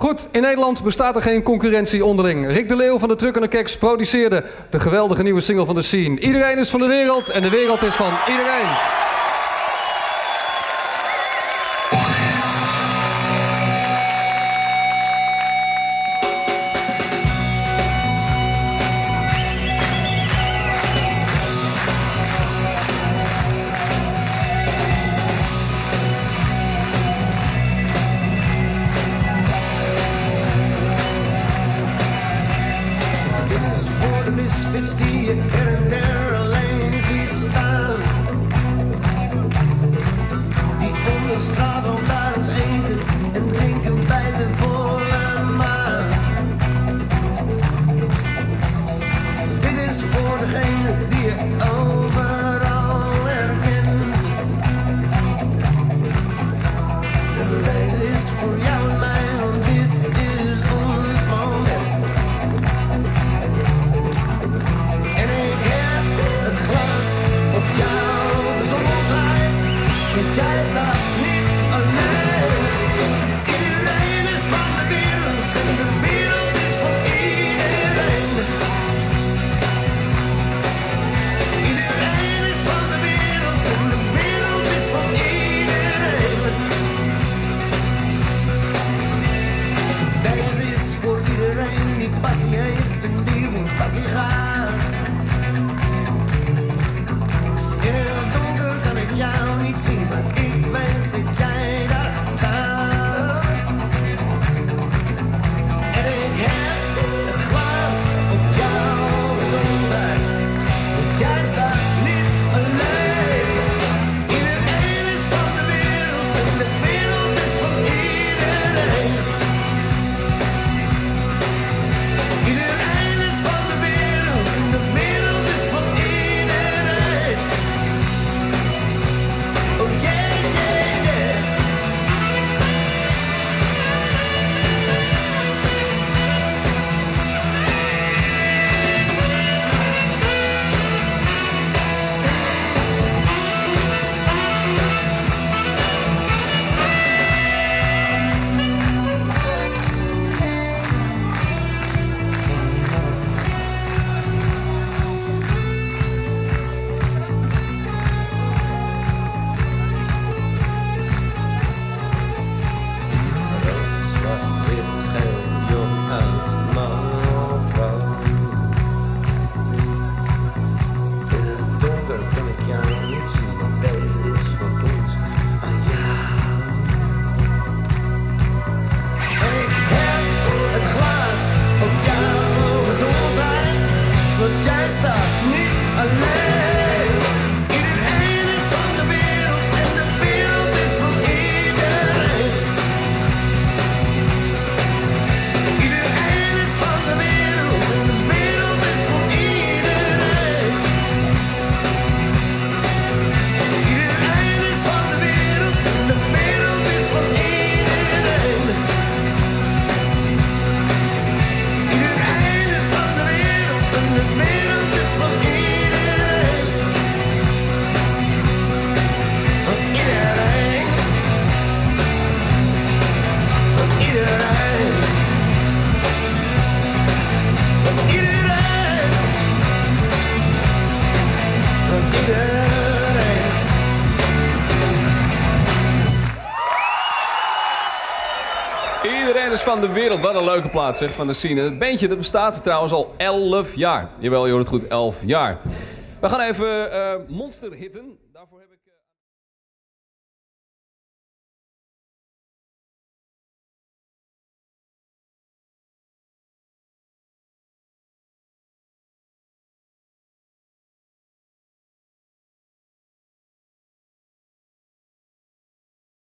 Goed, in Nederland bestaat er geen concurrentie onderling. Rick de Leeuw van de Truck en de Keks produceerde de geweldige nieuwe single van The Scene. Iedereen is van de wereld en de wereld is van iedereen. Voor de misfits die je her en der alleen ziet staan. Die om de straatlantaarns eten en drinken bij de volle maan. Dit is voor degene die je overal herkent. En deze is voor jou en mij, want dit is ons moment. Jij staat niet alleen. Iedereen is van de wereld en de wereld is van iedereen. Iedereen is van de wereld en de wereld is van iedereen. Deze is voor iedereen die passie heeft en die voor passie gaat. In het donker kan ik jou niet zien, maar ik weet dat jij daar staat. En ik heb het glas op jouw gezondheid, want jij staat niet alleen. Iedereen is van de wereld en de wereld is van iedereen. Iedereen is van de wereld en de wereld is van iedereen. Oh yeah, yeah, yeah. Zwart, wit, geel, jong, oud, man of vrouw. In het donker kan ik jou niet zien, want deze is van ons aan jou. En ik heb het glas op jouw gezondheid, want jij staat niet alleen. Iedereen is van de wereld en de wereld is van iedereen. Iedereen is van de wereld en de wereld is van iedereen. Iedereen is van de wereld en de wereld is van iedereen. Iedereen is van de wereld en de wereld is van iedereen. Van iedereen. Van iedereen. Van iedereen. Van iedereen. Iedereen is van de wereld. Wat een leuke plaats, zeg, van The Scene. Het bandje dat bestaat trouwens al 11 jaar. Jawel, je hoort het goed, 11 jaar. We gaan even Monster hitten. Daarvoor heb ik...